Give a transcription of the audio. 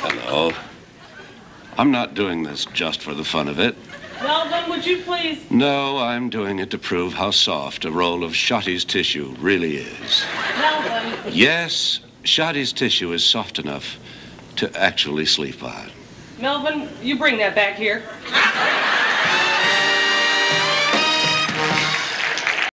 Hello. I'm not doing this just for the fun of it. Melvin, would you please? No, I'm doing it to prove how soft a roll of Shawty's tissue really is. Melvin. Yes, Shawty's tissue is soft enough to actually sleep on. Melvin, you bring that back here.